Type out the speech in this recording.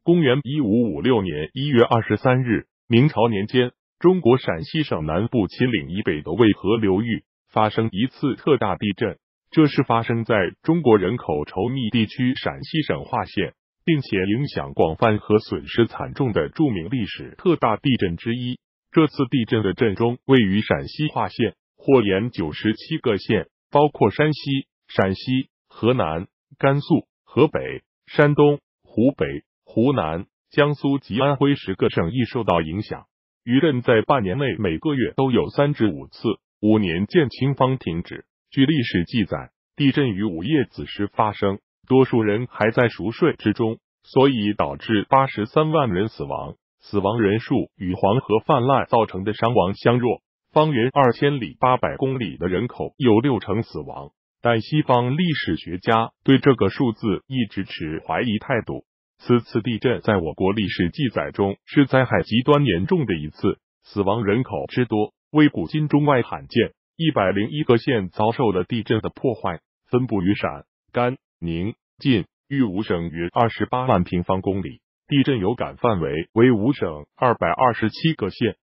公元1556年1月23日，明朝年间，中国陕西省南部秦岭以北的渭河流域发生一次特大地震，这是发生在中国人口稠密地区陕西省华县，并且影响广泛和损失惨重的著名历史特大地震之一。这次地震的震中位于陕西华县，或沿97个县，包括山西、陕西、河南、甘肃、河北、山东、湖北、湖南、江苏及安徽10个省亦受到影响。余震在半年内每个月都有3至5次，5年见情方停止。据历史记载，地震于午夜子时发生，多数人还在熟睡之中，所以导致83万人死亡。死亡人数与黄河泛滥造成的伤亡相若，方圆2000里800公里的人口有60%死亡。但西方历史学家对这个数字一直持怀疑态度。此次地震在我国历史记载中是灾害极端严重的一次，死亡人口之多为古今中外罕见。101个县遭受了地震的破坏，分布于陕、甘、宁、晋、豫5省约28万平方公里。地震有感范围为5省227个县。